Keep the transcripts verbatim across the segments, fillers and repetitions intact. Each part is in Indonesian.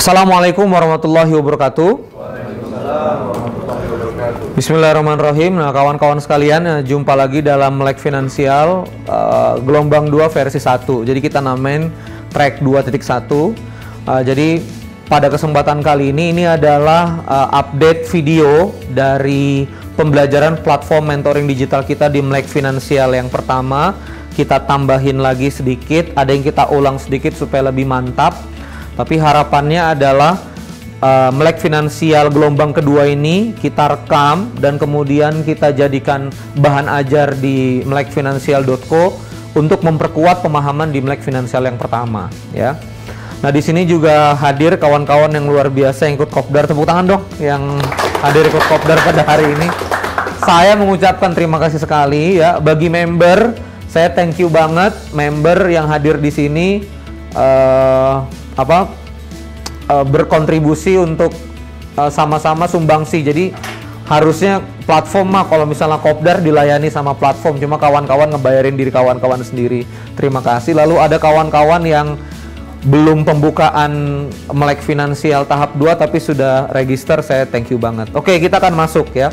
Assalamualaikum warahmatullahi wabarakatuh. Bismillahirrahmanirrahim. Nah, kawan-kawan sekalian, jumpa lagi dalam Melek Finansial uh, gelombang dua versi satu. Jadi kita namain track dua titik satu. Uh, jadi pada kesempatan kali ini ini adalah uh, update video dari pembelajaran platform mentoring digital kita di Melek Finansial yang pertama. Kita tambahin lagi sedikit, ada yang kita ulang sedikit supaya lebih mantap. Tapi harapannya adalah uh, Melek Finansial gelombang kedua ini kita rekam dan kemudian kita jadikan bahan ajar di melek finansial dot co untuk memperkuat pemahaman di Melek Finansial yang pertama, ya. Nah, di sini juga hadir kawan-kawan yang luar biasa yang ikut kopdar. Tepuk tangan dong yang hadir ikut kopdar pada hari ini. Saya mengucapkan terima kasih sekali ya bagi member. Saya thank you banget member yang hadir di sini. Uh, apa uh, berkontribusi untuk uh, sama-sama sumbangsi. Jadi harusnya platform mah kalau misalnya kopdar dilayani sama platform, cuma kawan-kawan ngebayarin diri kawan-kawan sendiri. Terima kasih. Lalu ada kawan-kawan yang belum pembukaan Melek Finansial tahap dua tapi sudah register, saya thank you banget. Oke, kita akan masuk ya.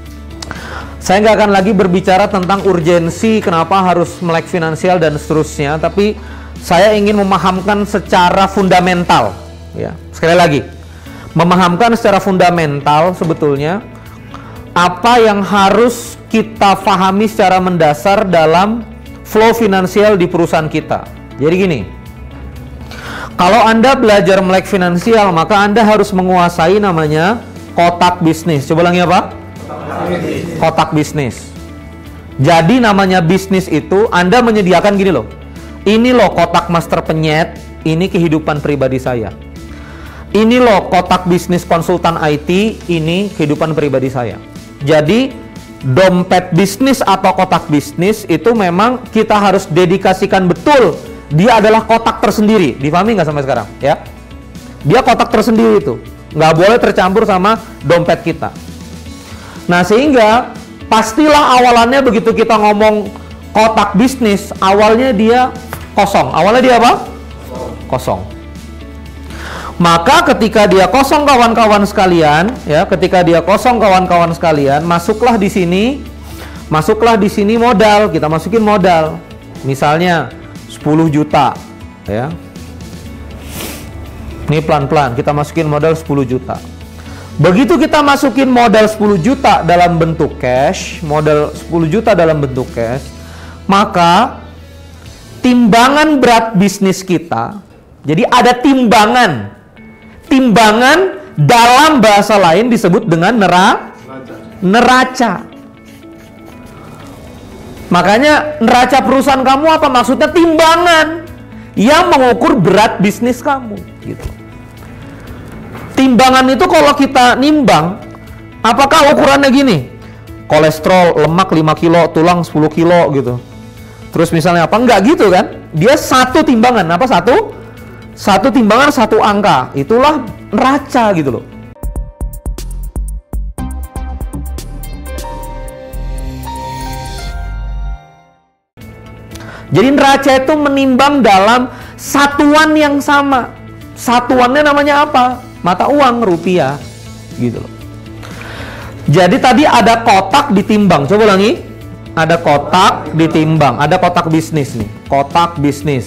Saya nggak akan lagi berbicara tentang urgensi kenapa harus Melek Finansial dan seterusnya, tapi saya ingin memahamkan secara fundamental, ya. Sekali lagi, memahamkan secara fundamental sebetulnya apa yang harus kita pahami secara mendasar dalam flow finansial di perusahaan kita. Jadi gini, kalau Anda belajar Melek Finansial, maka Anda harus menguasai namanya kotak bisnis. Coba ulangi apa? Kotak bisnis. Jadi namanya bisnis itu Anda menyediakan gini loh. Ini loh kotak master penyet, ini kehidupan pribadi saya. Ini loh kotak bisnis konsultan I T, ini kehidupan pribadi saya. Jadi dompet bisnis atau kotak bisnis itu memang kita harus dedikasikan betul. Dia adalah kotak tersendiri. Dipahami nggak sampai sekarang? Ya, dia kotak tersendiri itu. Nggak boleh tercampur sama dompet kita. Nah, sehingga pastilah awalannya begitu kita ngomong kotak bisnis, awalnya dia kosong. Awalnya dia apa? Kosong. Maka ketika dia kosong kawan-kawan sekalian, ya, ketika dia kosong kawan-kawan sekalian, masuklah di sini, masuklah di sini modal, kita masukin modal. Misalnya sepuluh juta, ya. Ini pelan-pelan kita masukin modal sepuluh juta. Begitu kita masukin modal sepuluh juta dalam bentuk cash, modal sepuluh juta dalam bentuk cash, maka timbangan berat bisnis kita, jadi ada timbangan. Timbangan dalam bahasa lain disebut dengan nera, neraca. Makanya neraca perusahaan kamu apa maksudnya? Timbangan yang mengukur berat bisnis kamu, gitu. Timbangan itu kalau kita nimbang, apakah ukurannya gini? Kolesterol, lemak lima kilo, tulang sepuluh kilo gitu. Terus misalnya apa? Enggak gitu kan? Dia satu timbangan. Apa satu? Satu timbangan, satu angka. Itulah neraca gitu loh. Jadi neraca itu menimbang dalam satuan yang sama. Satuannya namanya apa? Mata uang, rupiah. Gitu loh. Jadi tadi ada kotak ditimbang. Coba ulangi. Ada kotak ditimbang, ada kotak bisnis nih, kotak bisnis.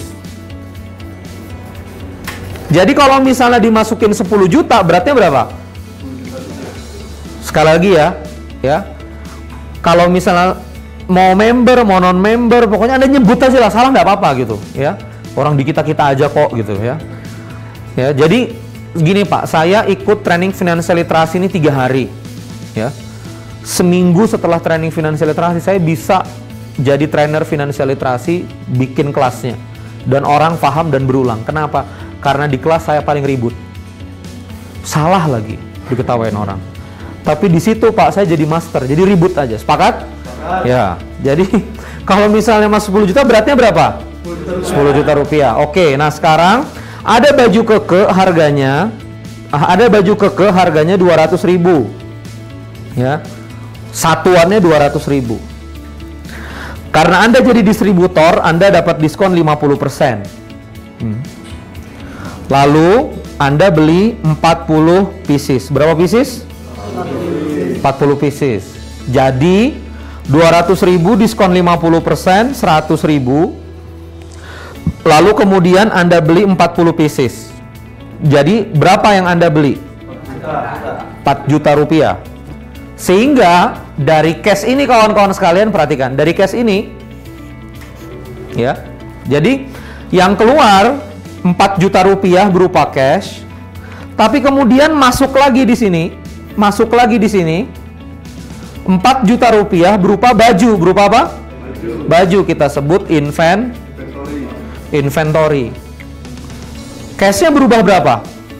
Jadi kalau misalnya dimasukin sepuluh juta, beratnya berapa? Sekali lagi ya, ya. Kalau misalnya mau member, mau non member, pokoknya Anda nyebut aja lah, salah nggak apa-apa gitu, ya. Orang di kita kita aja kok gitu ya. Ya, jadi gini Pak, saya ikut training financial literasi ini tiga hari, ya. Seminggu setelah training financial literasi, saya bisa jadi trainer financial literasi, bikin kelasnya. Dan orang paham dan berulang. Kenapa? Karena di kelas saya paling ribut. Salah lagi, diketawain orang. Tapi di situ Pak, saya jadi master, jadi ribut aja. Sepakat? Sepakat. Ya, jadi kalau misalnya mas sepuluh juta, beratnya berapa? sepuluh juta rupiah. Oke, nah sekarang ada baju keke harganya, ada baju keke harganya dua ratus ribu. Ya. Satuannya dua ratus ribu. Karena Anda jadi distributor, Anda dapat diskon lima puluh persen. Hmm. Lalu Anda beli empat puluh pieces. Berapa pieces? empat puluh pieces. Jadi dua ratus ribu diskon lima puluh persen, seratus ribu. Lalu kemudian Anda beli empat puluh pieces. Jadi berapa yang Anda beli? empat juta rupiah. Sehingga dari cash ini kawan-kawan sekalian perhatikan, dari cash ini ya. Jadi yang keluar empat juta rupiah berupa cash, tapi kemudian masuk lagi di sini, masuk lagi di sini empat juta rupiah berupa baju, berupa apa? Baju, baju kita sebut invent inventory. Cashnya berubah berapa?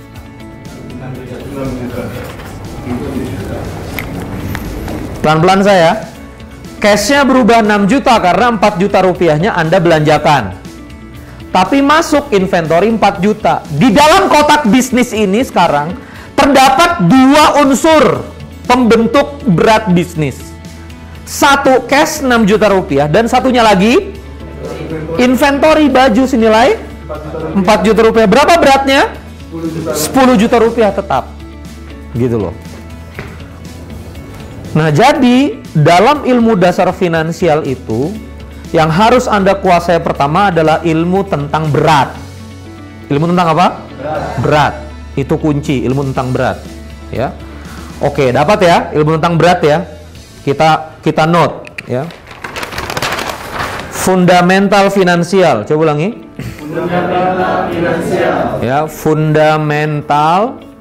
Pelan-pelan saya. Cashnya berubah enam juta karena empat juta rupiahnya Anda belanjakan. Tapi masuk inventory empat juta. Di dalam kotak bisnis ini sekarang terdapat dua unsur pembentuk berat bisnis. Satu cash enam juta rupiah dan satunya lagi inventory baju senilai empat juta rupiah. Berapa beratnya? sepuluh juta rupiah tetap. Gitu loh. Nah, jadi dalam ilmu dasar finansial itu yang harus Anda kuasai pertama adalah ilmu tentang berat. Ilmu tentang apa? Berat. Berat. Itu kunci, ilmu tentang berat. Ya. Oke, dapat ya ilmu tentang berat ya. Kita kita note ya. Fundamental finansial. Coba ulangi. Fundamental finansial. Ya, fundamental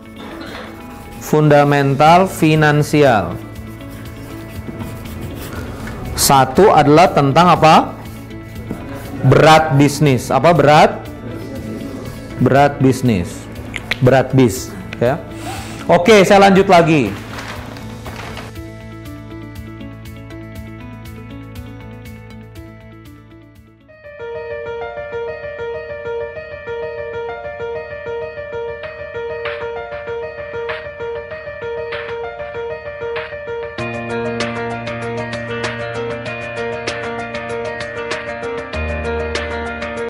fundamental finansial. Satu adalah tentang apa? Berat bisnis. Apa berat? Berat bisnis. Berat bis, ya. Oke, saya lanjut lagi.